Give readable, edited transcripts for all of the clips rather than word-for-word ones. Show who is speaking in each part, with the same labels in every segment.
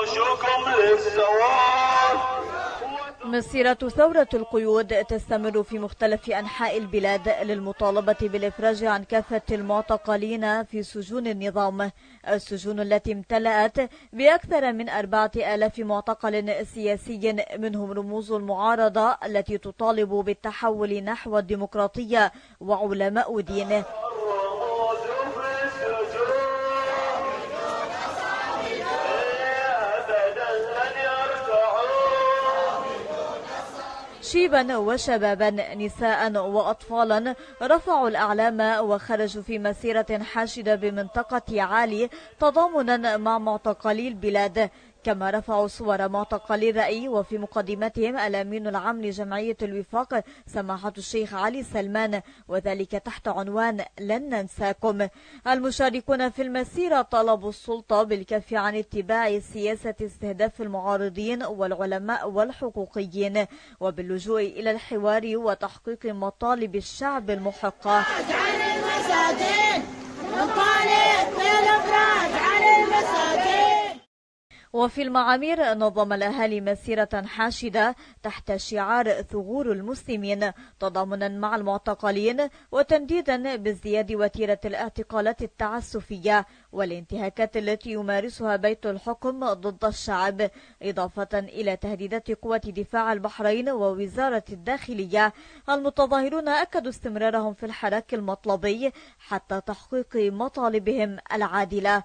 Speaker 1: جيوشكم للسواد.
Speaker 2: مسيرة ثورة القيود تستمر في مختلف أنحاء البلاد للمطالبة بالإفراج عن كافة المعتقلين في سجون النظام، السجون التي امتلأت بأكثر من 4000 معتقل سياسي، منهم رموز المعارضة التي تطالب بالتحول نحو الديمقراطية وعلماء دين. شيبا وشبابا، نساء وأطفالا رفعوا الأعلام وخرجوا في مسيرة حاشدة بمنطقة عالي تضامنا مع معتقلي البلاد، كما رفعوا صور معتقلي الرأي وفي مقدمتهم الأمين العام لجمعية الوفاق سماحة الشيخ علي سلمان، وذلك تحت عنوان لن ننساكم. المشاركون في المسيرة طلبوا السلطة بالكف عن اتباع سياسة استهداف المعارضين والعلماء والحقوقيين، وباللجوء إلى الحوار وتحقيق مطالب الشعب المحقة. وفي المعامير نظم الأهالي مسيرة حاشدة تحت شعار ثغور المسلمين، تضامنا مع المعتقلين وتنديدا بازدياد وتيرة الاعتقالات التعسفية والانتهاكات التي يمارسها بيت الحكم ضد الشعب، إضافة إلى تهديدات قوة دفاع البحرين ووزارة الداخلية. المتظاهرون أكدوا استمرارهم في الحراك المطلبي حتى تحقيق مطالبهم العادلة.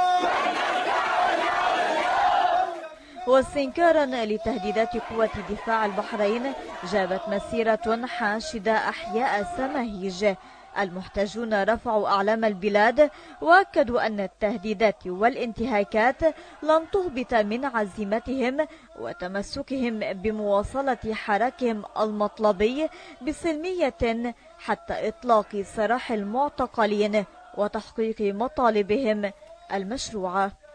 Speaker 2: واستنكارا لتهديدات قوة دفاع البحرين جابت مسيرة حاشدة أحياء سماهيج. المحتجون رفعوا أعلام البلاد وأكدوا أن التهديدات والانتهاكات لن تهبط من عزيمتهم وتمسكهم بمواصلة حراكهم المطلبي بسلمية حتى إطلاق سراح المعتقلين وتحقيق مطالبهم المشروعة.